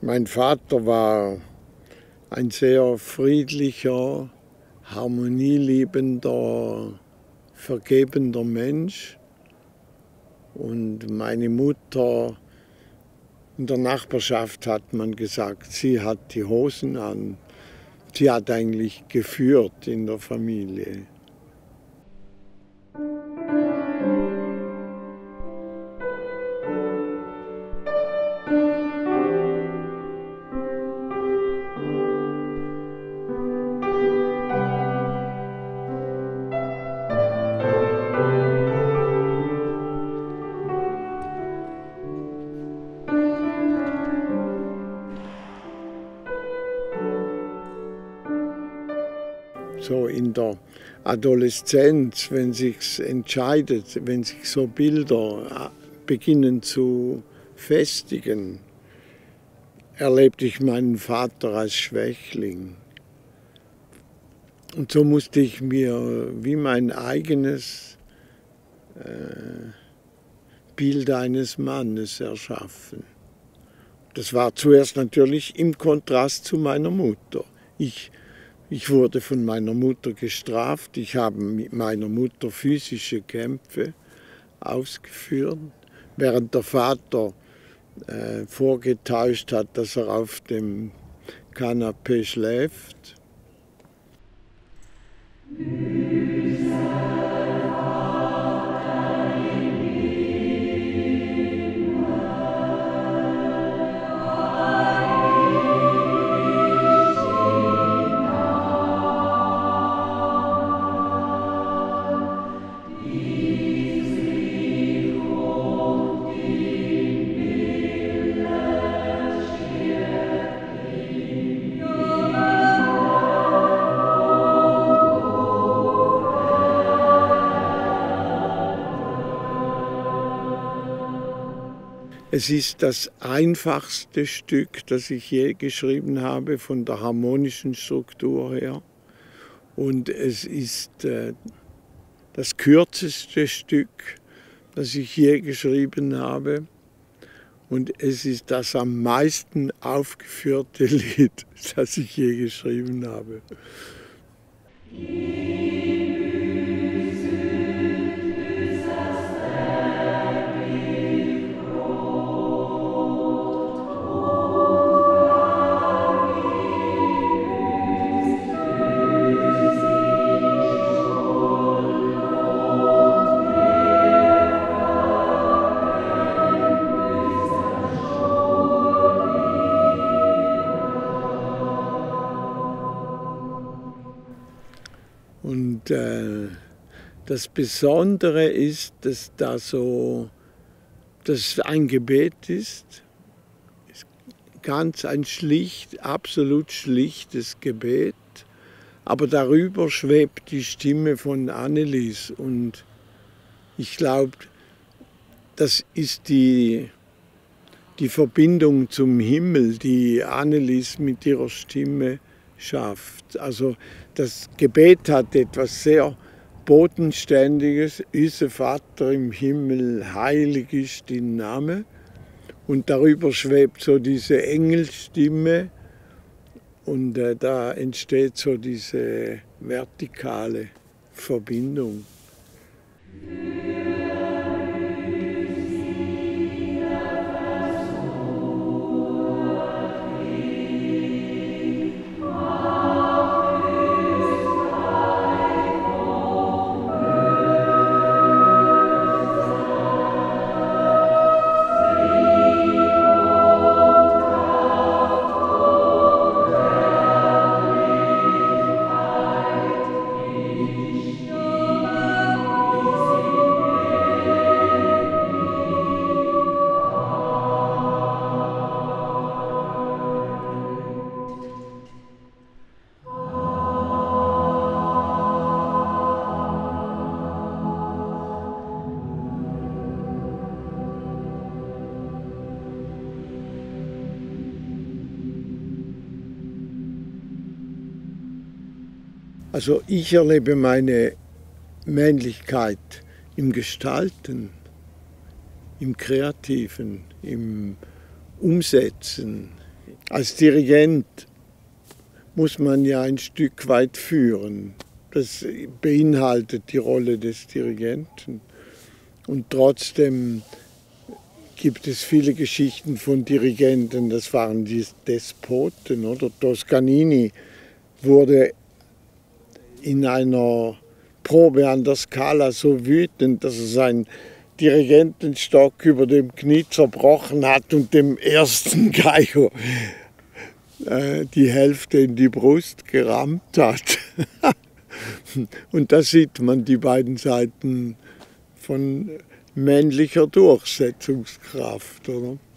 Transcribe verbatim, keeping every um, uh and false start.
Mein Vater war ein sehr friedlicher, harmonieliebender, vergebender Mensch. Und meine Mutter, in der Nachbarschaft hat man gesagt, sie hat die Hosen an. Sie hat eigentlich geführt in der Familie. So in der Adoleszenz, wenn sich entscheidet, wenn sich so Bilder beginnen zu festigen, erlebte ich meinen Vater als Schwächling. Und so musste ich mir wie mein eigenes äh, Bild eines Mannes erschaffen. Das war zuerst natürlich im Kontrast zu meiner Mutter. Ich Ich wurde von meiner Mutter gestraft. Ich habe mit meiner Mutter physische Kämpfe ausgeführt, während der Vater äh, vorgetäuscht hat, dass er auf dem Kanapee schläft. Es ist das einfachste Stück, das ich je geschrieben habe, von der harmonischen Struktur her. Und es ist äh, das kürzeste Stück, das ich je geschrieben habe. Und es ist das am meisten aufgeführte Lied, das ich je geschrieben habe. Und äh, das Besondere ist, dass da so, dass es ein Gebet ist, ganz ein schlicht, absolut schlichtes Gebet, aber darüber schwebt die Stimme von Annelies und ich glaube, das ist die, die Verbindung zum Himmel, die Annelies mit ihrer Stimme schafft. Also das Gebet hat etwas sehr Bodenständiges. Unser Vater im Himmel, heilig ist dein Name. Und darüber schwebt so diese Engelstimme und äh, da entsteht so diese vertikale Verbindung. Also ich erlebe meine Männlichkeit im Gestalten, im Kreativen, im Umsetzen, als Dirigent muss man ja ein Stück weit führen. Das beinhaltet die Rolle des Dirigenten. Und trotzdem gibt es viele Geschichten von Dirigenten, das waren die Despoten. Oder? Toscanini wurde in einer Probe an der Scala so wütend, dass er seinen Dirigentenstock über dem Knie zerbrochen hat und dem ersten Geiger äh, die Hälfte in die Brust gerammt hat. Und da sieht man die beiden Seiten von männlicher Durchsetzungskraft, oder?